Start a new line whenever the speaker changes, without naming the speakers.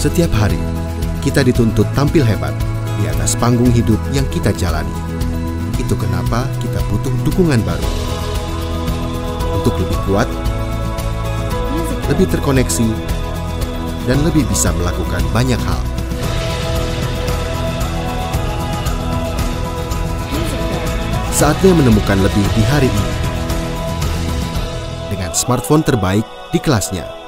Setiap hari, kita dituntut tampil hebat di atas panggung hidup yang kita jalani. Itu kenapa kita butuh dukungan baru. Untuk lebih kuat, lebih terkoneksi, dan lebih bisa melakukan banyak hal. Saatnya menemukan lebih di hari ini. Dengan smartphone terbaik di kelasnya.